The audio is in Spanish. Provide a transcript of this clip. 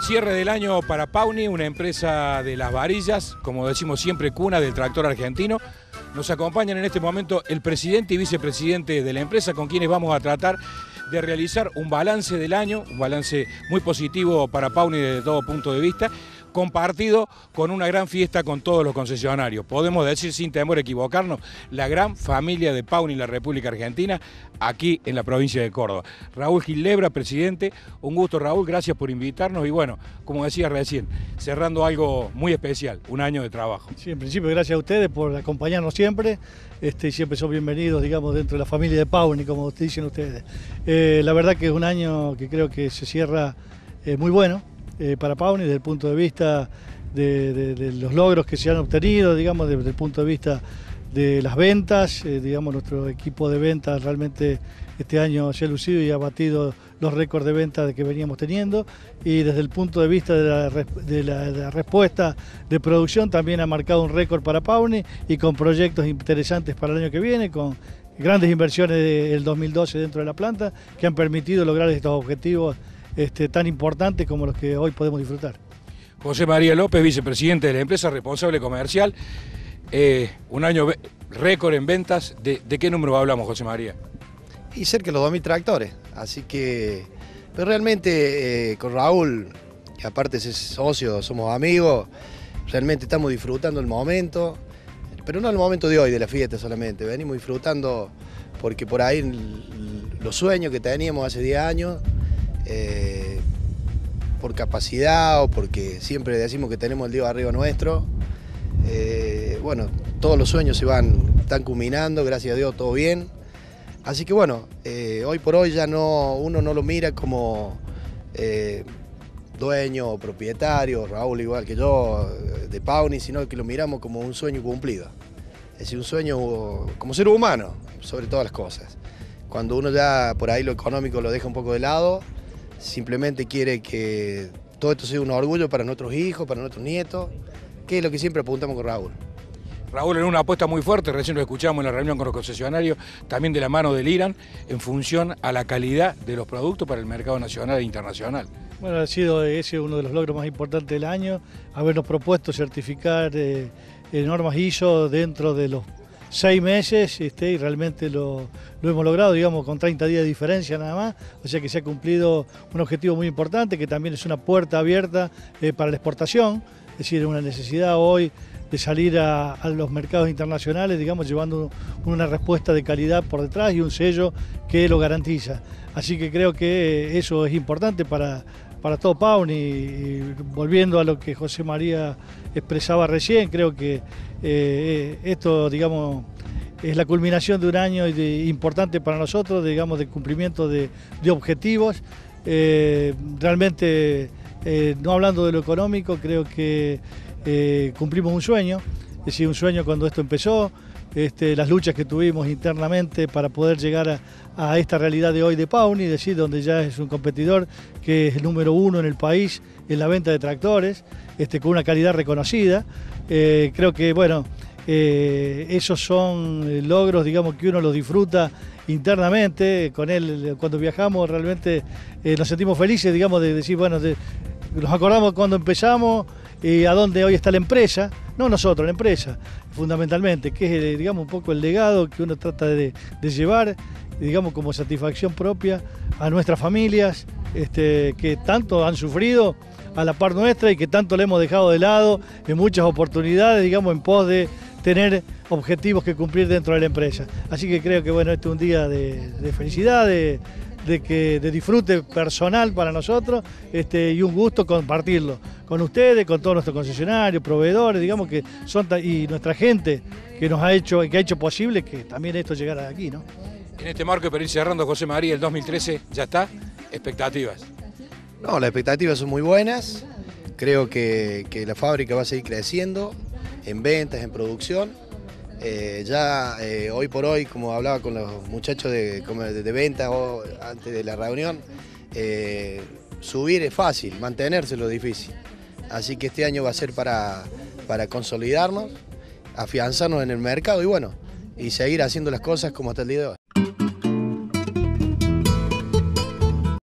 Cierre del año para Pawni, una empresa de Las Varillas, como decimos siempre, cuna del tractor argentino. Nos acompañan en este momento el presidente y vicepresidente de la empresa, con quienes vamos a tratar de realizar un balance del año, un balance muy positivo para Pawni desde todo punto de vista, compartido con una gran fiesta con todos los concesionarios. Podemos decir sin temor a equivocarnos, la gran familia de Pawni en la República Argentina, aquí en la provincia de Córdoba. Raúl Ginebra, presidente, un gusto Raúl, gracias por invitarnos y bueno, como decía recién, cerrando algo muy especial, un año de trabajo. Sí, en principio gracias a ustedes por acompañarnos siempre, siempre son bienvenidos, digamos, dentro de la familia de Pawni, como dicen ustedes. La verdad que es un año que creo que se cierra muy bueno para Pawni desde el punto de vista de los logros que se han obtenido, digamos, desde el punto de vista de las ventas, digamos, nuestro equipo de ventas realmente este año se ha lucido y ha batido los récords de ventas que veníamos teniendo, y desde el punto de vista de la respuesta de producción también ha marcado un récord para Pawni y con proyectos interesantes para el año que viene, con grandes inversiones del 2012 dentro de la planta que han permitido lograr estos objetivos tan importantes como los que hoy podemos disfrutar. José María López, vicepresidente de la empresa, responsable comercial, un año récord en ventas. ¿De qué número hablamos, José María? Y cerca de los 2000 tractores, así que pero realmente con Raúl, que aparte es socio, somos amigos, realmente estamos disfrutando el momento, pero no el momento de hoy, de la fiesta solamente, venimos disfrutando porque por ahí los sueños que teníamos hace 10 años, por capacidad o porque siempre decimos que tenemos el Dios arriba nuestro, bueno, todos los sueños están culminando, gracias a Dios todo bien. Así que bueno, hoy por hoy ya uno no lo mira como dueño o propietario, Raúl igual que yo, de Pawni, sino que lo miramos como un sueño cumplido. Es decir, un sueño como ser humano, sobre todas las cosas. Cuando uno ya por ahí lo económico lo deja un poco de lado, simplemente quiere que todo esto sea un orgullo para nuestros hijos, para nuestros nietos, que es lo que siempre apuntamos con Raúl. Raúl, en una apuesta muy fuerte, recién lo escuchamos en la reunión con los concesionarios, también de la mano del IRAN, en función a la calidad de los productos para el mercado nacional e internacional. Bueno, ha sido ese uno de los logros más importantes del año, habernos propuesto certificar normas ISO dentro de los 6 meses, y realmente lo hemos logrado, digamos, con 30 días de diferencia nada más, o sea que se ha cumplido un objetivo muy importante, que también es una puerta abierta para la exportación, es decir, una necesidad hoy de salir a los mercados internacionales, digamos, llevando una respuesta de calidad por detrás y un sello que lo garantiza. Así que creo que eso es importante para todo Pawni, y volviendo a lo que José María expresaba recién, creo que esto, digamos, es la culminación de un año importante para nosotros, digamos, de cumplimiento de objetivos. Realmente, no hablando de lo económico, creo que cumplimos un sueño, es decir, un sueño cuando esto empezó, las luchas que tuvimos internamente para poder llegar a esta realidad de hoy de Pawni, es decir, donde ya es un competidor que es el número 1 en el país en la venta de tractores, con una calidad reconocida. Creo que, bueno, esos son logros, digamos, que uno los disfruta internamente. Con él, cuando viajamos, realmente nos sentimos felices, digamos, de decir, bueno, nos acordamos cuando empezamos y a dónde hoy está la empresa, no nosotros, la empresa, fundamentalmente, que es, digamos, un poco el legado que uno trata de llevar, digamos, como satisfacción propia a nuestras familias, que tanto han sufrido a la par nuestra y que tanto le hemos dejado de lado en muchas oportunidades, digamos, en pos de tener objetivos que cumplir dentro de la empresa. Así que creo que, bueno, este es un día de felicidad, de disfrute personal para nosotros, y un gusto compartirlo con ustedes, con todos nuestros concesionarios, proveedores, digamos, que son, y nuestra gente que ha hecho posible que también esto llegara aquí, ¿no? En este marco, para ir cerrando, José María, el 2013 ya está. ¿Expectativas? No, las expectativas son muy buenas. Creo que la fábrica va a seguir creciendo en ventas, en producción. Hoy por hoy, como hablaba con los muchachos de ventas antes de la reunión, subir es fácil, mantenerse es lo difícil. Así que este año va a ser para consolidarnos, afianzarnos en el mercado y bueno, y seguir haciendo las cosas como hasta el día de hoy.